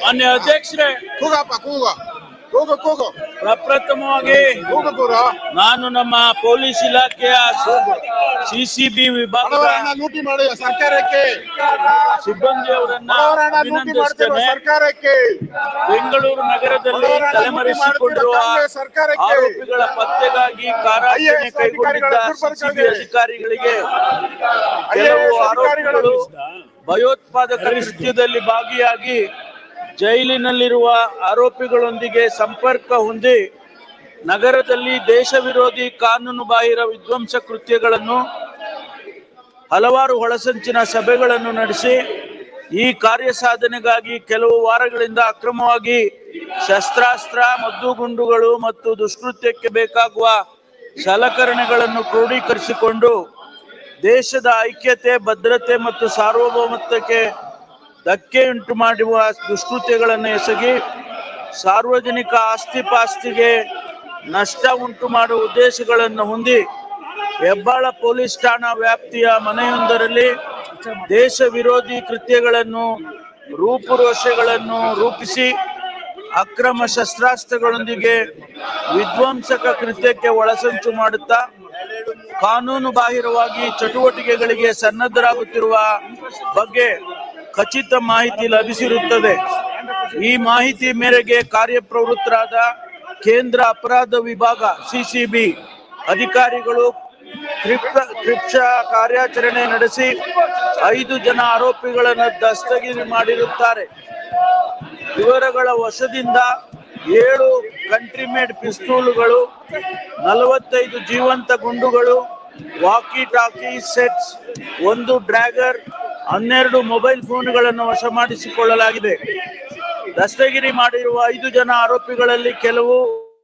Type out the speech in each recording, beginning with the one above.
ಮಾನ್ಯ ಅಧ್ಯಕ್ಷರೇ, ಕೂಗಪ್ಪ ಕೂಗು ಕೂಗು ಕೂಗು ಪ್ರಪ್ರಥಮವಾಗಿ ಕೂಗು ಕೂರು. ನಾನು ನಮ್ಮ ಪೊಲೀಸ್ ಇಲಾಖೆಯ ಸಿಸಿಬಿ ವಿಭಾಗದ ಲೂಟಿ ಮಾಡಿ ಸರ್ಕಾರಕ್ಕೆ ಸಿಬ್ಬಂದಿಯವರನ್ನ ಲೂಟಿ ಮಾಡ್ತಿರುವ ಅಭಿನಂದಿಸುತ್ತೇನೆ. ಸರ್ಕಾರಕ್ಕೆ ಬೆಂಗಳೂರು ನಗರದಲ್ಲಿ ತಲೆಮರೆಸಿಕೊಂಡಿರುವ ಆರೋಪಿಗಳ ಪತ್ತೆಗಾಗಿ ಕಾರ್ಯಾಚರಣೆ ಕೈಗೊಂಡಿದ್ದ ಸಿಸಿಬಿ ಅಧಿಕಾರಿಗಳಿಗೆ ಕೆಲವು ಆರೋಪಿಗಳು ಭಯೋತ್ಪಾದಕ ಕೃತ್ಯದಲ್ಲಿ ಭಾಗಿಯಾಗಿ ಜೈಲಿನಲ್ಲಿರುವ ಆರೋಪಿಗಳೊಂದಿಗೆ ಸಂಪರ್ಕ ಹೊಂದಿ ನಗರದಲ್ಲಿ ದೇಶ ವಿರೋಧಿ ಕಾನೂನು ಬಾಹಿರ ವಿಧ್ವಂಸ ಕೃತ್ಯಗಳನ್ನು ಹಲವಾರು ಒಳಸಂಚಿನ ಸಭೆಗಳನ್ನು ನಡೆಸಿ ಈ ಕಾರ್ಯ ಸಾಧನೆಗಾಗಿ ಕೆಲವು ವಾರಗಳಿಂದ ಅಕ್ರಮವಾಗಿ ಶಸ್ತ್ರಾಸ್ತ್ರ, ಮದ್ದುಗುಂಡುಗಳು ಮತ್ತು ದುಷ್ಕೃತ್ಯಕ್ಕೆ ಬೇಕಾಗುವ ಸಲಕರಣೆಗಳನ್ನು ಕ್ರೋಢೀಕರಿಸಿಕೊಂಡು ದೇಶದ ಐಕ್ಯತೆ, ಭದ್ರತೆ ಮತ್ತು ಸಾರ್ವಭೌಮತ್ವಕ್ಕೆ ಧಕ್ಕೆಯುಂಟು ಮಾಡುವ ದುಷ್ಕೃತ್ಯಗಳನ್ನು ಎಸಗಿ ಸಾರ್ವಜನಿಕ ಆಸ್ತಿಪಾಸ್ತಿಗೆ ನಷ್ಟ ಉಂಟು ಮಾಡುವ ಉದ್ದೇಶಗಳನ್ನು ಹೊಂದಿ ಹೆಬ್ಬಾಳ ಪೊಲೀಸ್ ಠಾಣಾ ವ್ಯಾಪ್ತಿಯ ಮನೆಯೊಂದರಲ್ಲಿ ದೇಶ ವಿರೋಧಿ ಕೃತ್ಯಗಳನ್ನು ರೂಪುರೇಷೆಗಳನ್ನು ರೂಪಿಸಿ ಅಕ್ರಮ ಶಸ್ತ್ರಾಸ್ತ್ರಗಳೊಂದಿಗೆ ವಿಧ್ವಂಸಕ ಕೃತ್ಯಕ್ಕೆ ಒಳಸಂಚು ಮಾಡುತ್ತಾ ಕಾನೂನು ಬಾಹಿರವಾಗಿ ಚಟುವಟಿಕೆಗಳಿಗೆ ಸನ್ನದ್ಧರಾಗುತ್ತಿರುವ ಬಗ್ಗೆ ಖಚಿತ ಮಾಹಿತಿ ಲಭಿಸಿರುತ್ತದೆ. ಈ ಮಾಹಿತಿ ಮೇರೆಗೆ ಕಾರ್ಯಪ್ರವೃತ್ತರಾದ ಕೇಂದ್ರ ಅಪರಾಧ ವಿಭಾಗ ಸಿಸಿಬಿ ಅಧಿಕಾರಿಗಳು ಕ್ಷಿಪ್ರ ಕಾರ್ಯಾಚರಣೆ ನಡೆಸಿ 5 ಜನ ಆರೋಪಿಗಳನ್ನು ದಸ್ತಗಿರಿ ಮಾಡಿರುತ್ತಾರೆ. ಇವರುಗಳ ವಶದಿಂದ 7 ಕಂಟ್ರಿಮೇಡ್ ಪಿಸ್ತೂಲುಗಳು, 45 ಜೀವಂತ ಗುಂಡುಗಳು, walkie talkie sets, 1 dagger, 12 mobile ಫೋನ್ಗಳನ್ನು ವಶ ಮಾಡಿಸಿಕೊಳ್ಳಲಾಗಿದೆ. ದಸ್ತಗಿರಿ ಮಾಡಿರುವ 5 ಜನ ಆರೋಪಿಗಳಲ್ಲಿ ಕೆಲವು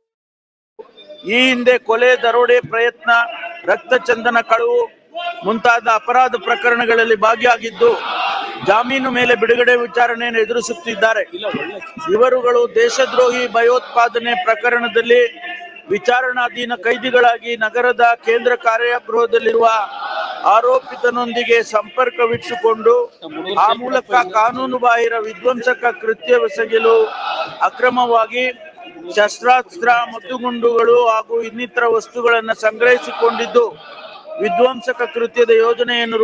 ಈ ಹಿಂದೆ ಕೊಲೆ, ದರೋಡೆ ಪ್ರಯತ್ನ, ರಕ್ತಚಂದನ ಕಳವು ಮುಂತಾದ ಅಪರಾಧ ಪ್ರಕರಣಗಳಲ್ಲಿ ಭಾಗಿಯಾಗಿದ್ದು ಜಾಮೀನು ಮೇಲೆ ಬಿಡುಗಡೆ ವಿಚಾರಣೆಯನ್ನು ಎದುರಿಸುತ್ತಿದ್ದಾರೆ. ಇವರುಗಳು ದೇಶದ್ರೋಹಿ ಭಯೋತ್ಪಾದನೆ ಪ್ರಕರಣದಲ್ಲಿ ವಿಚಾರಣಾಧೀನ ಕೈದಿಗಳಾಗಿ ನಗರದ ಕೇಂದ್ರ ಕಾರಾಗೃಹದಲ್ಲಿರುವ ಆರೋಪಿತನೊಂದಿಗೆ ಸಂಪರ್ಕವಿಟ್ಟುಕೊಂಡು ಆ ಮೂಲಕ ಕಾನೂನು ಬಾಹಿರ ವಿಧ್ವಂಸಕ ಕೃತ್ಯವೆಸಗಲು ಅಕ್ರಮವಾಗಿ ಶಸ್ತ್ರಾಸ್ತ್ರ, ಮದ್ದುಗುಂಡುಗಳು ಹಾಗೂ ಇನ್ನಿತರ ವಸ್ತುಗಳನ್ನು ಸಂಗ್ರಹಿಸಿಕೊಂಡಿದ್ದು ವಿಧ್ವಂಸಕ ಕೃತ್ಯದ ಯೋಜನೆಯನ್ನು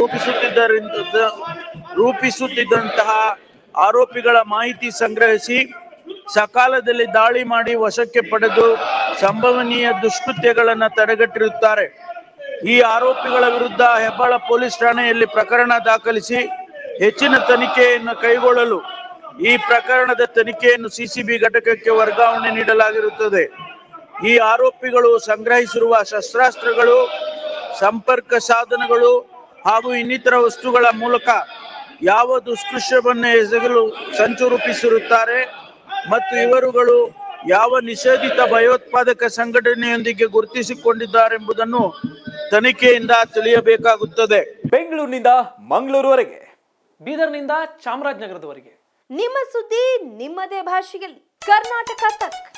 ರೂಪಿಸುತ್ತಿದ್ದಂತಹ ಆರೋಪಿಗಳ ಮಾಹಿತಿ ಸಂಗ್ರಹಿಸಿ ಸಕಾಲದಲ್ಲಿ ದಾಳಿ ಮಾಡಿ ವಶಕ್ಕೆ ಪಡೆದು ಸಂಭವನೀಯ ದುಷ್ಕೃತ್ಯಗಳನ್ನು ತಡೆಗಟ್ಟಿರುತ್ತಾರೆ. ಈ ಆರೋಪಿಗಳ ವಿರುದ್ಧ ಹೆಬ್ಬಾಳ ಪೊಲೀಸ್ ಠಾಣೆಯಲ್ಲಿ ಪ್ರಕರಣ ದಾಖಲಿಸಿ ಹೆಚ್ಚಿನ ತನಿಖೆಯನ್ನು ಕೈಗೊಳ್ಳಲು ಈ ಪ್ರಕರಣದ ತನಿಖೆಯನ್ನು ಸಿಸಿಬಿ ಘಟಕಕ್ಕೆ ವರ್ಗಾವಣೆ ನೀಡಲಾಗಿರುತ್ತದೆ. ಈ ಆರೋಪಿಗಳು ಸಂಗ್ರಹಿಸಿರುವ ಶಸ್ತ್ರಾಸ್ತ್ರಗಳು, ಸಂಪರ್ಕ ಸಾಧನಗಳು ಹಾಗೂ ಇನ್ನಿತರ ವಸ್ತುಗಳ ಮೂಲಕ ಯಾವ ದುಷ್ಕೃತ್ಯವನ್ನು ಎಸಗಲು ಸಂಚು ರೂಪಿಸಿರುತ್ತಾರೆ ಮತ್ತು ಇವರುಗಳು ಯಾವ ನಿಷೇಧಿತ ಭಯೋತ್ಪಾದಕ ಸಂಘಟನೆಯೊಂದಿಗೆ ಗುರುತಿಸಿಕೊಂಡಿದ್ದಾರೆಂಬುದನ್ನು ತನಿಖೆಯಿಂದ ತಿಳಿಯಬೇಕಾಗುತ್ತದೆ. ಬೆಂಗಳೂರಿನಿಂದ ಮಂಗಳೂರುವರೆಗೆ, ಬೀದರ್ನಿಂದ ಚಾಮರಾಜನಗರದವರೆಗೆ ನಿಮ್ಮ ಸುದ್ದಿ ನಿಮ್ಮದೇ ಭಾಷೆಯಲ್ಲಿ. ಕರ್ನಾಟಕ ತಕ್.